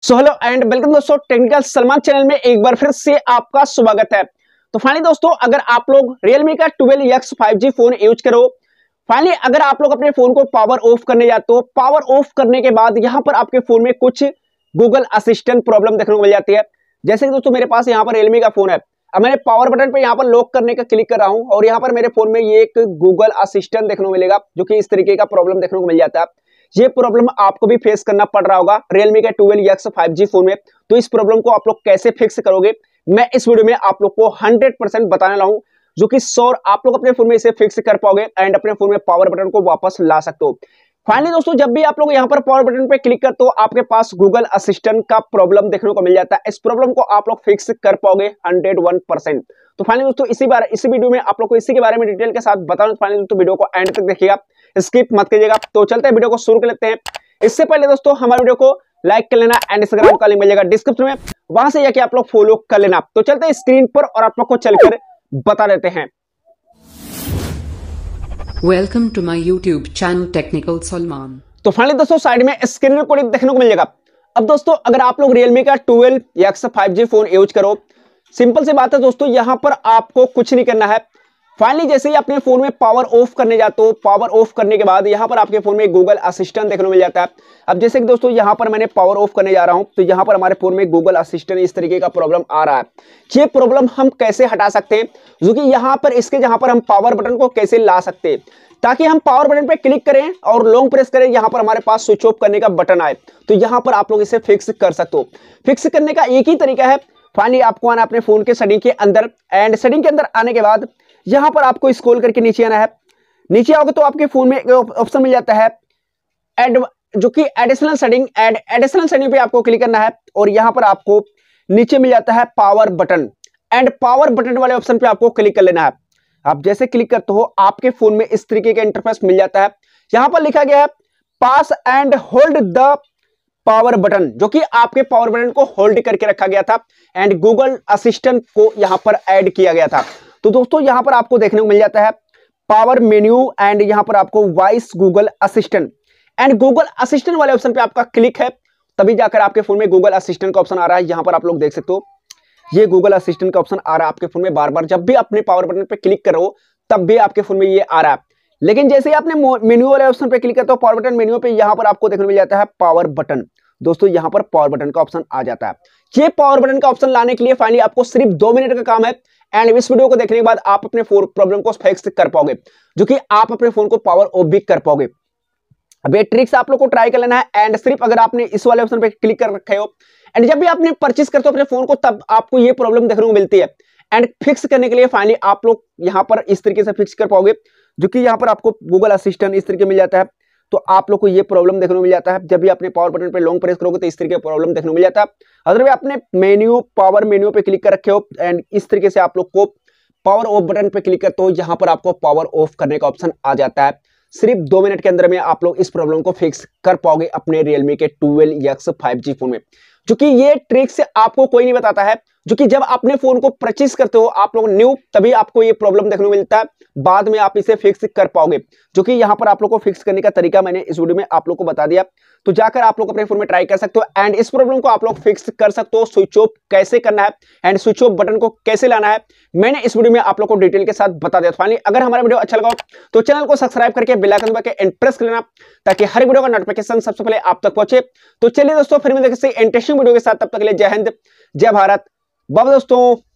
So hello and welcome दोस्तों, technical Salman channel में एक बार फिर से आपका स्वागत है। तो फाइनली दोस्तों, अगर आप लोग Realme का 12X 5G फोन यूज करो, फाइनली अगर आप लोग अपने फोन को पावर ऑफ करने जाते हो, पावर ऑफ करने के बाद यहां पर आपके फोन में कुछ गूगल असिस्टेंट प्रॉब्लम देखने को मिल जाती है। जैसे कि दोस्तों मेरे पास यहाँ पर Realme का फोन है। अब मैंने पावर बटन पे यहाँ पर लॉक करने का क्लिक कर रहा हूँ और यहाँ पर मेरे फोन में ये एक गूगल असिस्टेंट देखने को मिलेगा, जो कि इस तरीके का प्रॉब्लम देखने को मिल जाता है। ये प्रॉब्लम आपको भी फेस करना पड़ रहा होगा Realme के 12X 5G फोन में। तो इस प्रॉब्लम को आप लोग कैसे फिक्स करोगे, मैं इस वीडियो में आप लोग को 100% बताने वाला हूं, जो कि श्योर आप लोग अपने फोन में इसे फिक्स कर पाओगे एंड अपने फोन में पावर बटन को वापस ला सकते हो। फाइनली दोस्तों, जब भी आप लोग यहाँ पर पावर बटन पे क्लिक करते हो, आपके पास गूगल असिस्टेंट का प्रॉब्लम देखने को मिल जाता है। इस प्रॉब्लम को आप लोग फिक्स कर पाओगे 101%। तो फाइनली दोस्तों, इसी वीडियो में आप लोग को इसी के बारे में डिटेल के साथ बताऊं। फाइनली दोस्तों, वीडियो को एंड तक देखिएगा, स्किप मत कीजिएगा। तो चलते हैं, वीडियो को शुरू कर लेते हैं। इससे पहले दोस्तों, हमारे वीडियो को लाइक कर लेना एंड इंस्टाग्राम का लिंक मिल जाएगा डिस्क्रिप्शन में, वहां से जाके आप लोग फॉलो कर लेना। तो चलते हैं स्क्रीन पर और आप लोग को चलकर बता देते हैं। Welcome to my YouTube channel Technical Salman। तो फाइनली दोस्तों, साइड में स्क्रीन रिकॉर्डिंग देखने को मिल जाएगा। अब दोस्तों, अगर आप लोग Realme का 12X 5G फोन यूज करो, सिंपल सी बात है दोस्तों, यहां पर आपको कुछ नहीं करना है। फाइनली जैसे ही अपने फोन में पावर ऑफ करने जाते हो, पावर ऑफ करने के बाद यहां पर आपके फोन में गूगल असिस्टेंट देखने को मिल जाता है। अब जैसे कि दोस्तों, यहां पर मैंने पावर ऑफ करने जा रहा हूं, तो यहां पर हमारे फोन में गूगल असिस्टेंट इस तरीके का प्रॉब्लम आ रहा है। ये प्रॉब्लम हम कैसे हटा सकते हैं, जो कि यहां पर इसके जहां पर हम पावर बटन को कैसे ला सकते हैं, ताकि हम पावर बटन पे क्लिक करें और लॉन्ग प्रेस करें, यहां पर हमारे पास स्विच ऑफ करने का बटन आए, तो यहां पर आप लोग इसे फिक्स कर सकते हो। फिक्स करने का एक ही तरीका है। फाइनली आपको आना अपने फोन के सेटिंग के अंदर एंड सेटिंग के अंदर आने के बाद यहां पर आपको स्क्रॉल करके नीचे आना है। नीचे आओगे तो आपके फोन में एक ऑप्शन मिल जाता है जो कि एडिशनल सेटिंग, एडिशनल सेटिंग पे आपको क्लिक करना है और यहां पर आपको नीचे मिल जाता है power button and power button वाले ऑप्शन पे आपको क्लिक कर लेना है। आप जैसे क्लिक करते हो, आपके फोन में इस तरीके का इंटरफेस मिल जाता है। यहां पर लिखा गया है press and hold the power button, जो कि आपके पावर बटन को होल्ड करके रखा गया था एंड गूगल असिस्टेंट को यहां पर ऐड किया गया था। तो दोस्तों, यहां पर आपको देखने को मिल जाता है पावर मेन्यू एंड यहां पर आपको voice Google assistant and Google assistant वाले ऑप्शन पे आपका क्लिक है, तभी जाकर आपके फोन में गूगल असिस्टेंट का ऑप्शन आ रहा है। यहां पर आप लोग देख सकते हो, ये गूगल असिस्टेंट का ऑप्शन आ रहा है आपके फोन में। बार बार जब भी अपने पावर बटन पे क्लिक करो, तब भी आपके फोन में ये आ रहा है। लेकिन जैसे ही आपने मेन्यू वाले ऑप्शन पे क्लिक करते हो, पावर बटन मेन्यू पे, यहां पर आपको देखने को मिल जाता है पावर बटन। दोस्तों, यहां पर पावर बटन का ऑप्शन आ जाता है। ये पावर बटन का ऑप्शन लाने के लिए फाइनली आपको सिर्फ 2 मिनट का काम है एंड इस वीडियो को देखने के बाद आप अपने फोन प्रॉब्लम को फिक्स कर पाओगे, जो कि आप अपने फोन को पावर ऑफ भी कर पाओगे। अब ये ट्रिक्स आप लोग को ट्राई कर लेना है एंड सिर्फ अगर आपने इस वाले ऑप्शन पे क्लिक कर रखे हो एंड जब भी आपने परचेस करते हो अपने फोन को, तब आपको ये प्रॉब्लम देखने को मिलती है। एंड फिक्स करने के लिए फाइनली आप लोग यहां पर इस तरीके से फिक्स कर पाओगे, जो कि यहां पर आपको गूगल असिस्टेंट इस तरीके मिल जाता है। तो आप लोग को ये प्रॉब्लम देखने को मिल जाता है। जब भी अपने पावर बटन पे लॉन्ग प्रेस करोगे तो इस तरीके का प्रॉब्लम देखने को मिल जाता है। अगर भी आपने पावर मेन्यू पे क्लिक कर रखे हो एंड इस तरीके से आप लोग को पावर ऑफ बटन पे क्लिक करते हो, यहां पर आपको पावर ऑफ करने का ऑप्शन आ जाता है। सिर्फ 2 मिनट के अंदर में आप लोग इस प्रॉब्लम को फिक्स कर पाओगे अपने Realme के 12X 5G फोन में, जो कि ये ट्रिक से आपको कोई नहीं बताता है। जो कि जब अपने फोन को परचेस करते हो आप लोग न्यू, तभी आपको ये प्रॉब्लम देखने को मिलता है, बाद में आप इसे फिक्स कर पाओगे। जो कि यहां पर आप लोग को फिक्स करने का तरीका मैंने इस वीडियो में आप लोग को बता दिया, तो जाकर आप लोग अपने फोन में ट्राई कर सकते हो एंड इस प्रॉब्लम को आप लोग फिक्स कर सकते हो। स्विच ऑफ कैसे करना है एंड स्विच ऑफ बटन को कैसे लाना है, मैंने इस वीडियो में आप लोग को डिटेल के साथ बता दिया। फाइनली अगर हमारा वीडियो अच्छा लगा हो तो चैनल को सब्सक्राइब करके बेल आइकन दबा के प्रेस कर लेना, ताकि हर वीडियो का नोटिफिकेशन सबसे पहले आप तक पहुंचे। तो चलिए दोस्तों, फिर मिलते हैं इंटरेस्टिंग वीडियो के साथ, तब तक के लिए जय हिंद, जय भारत, बाय दोस्तों।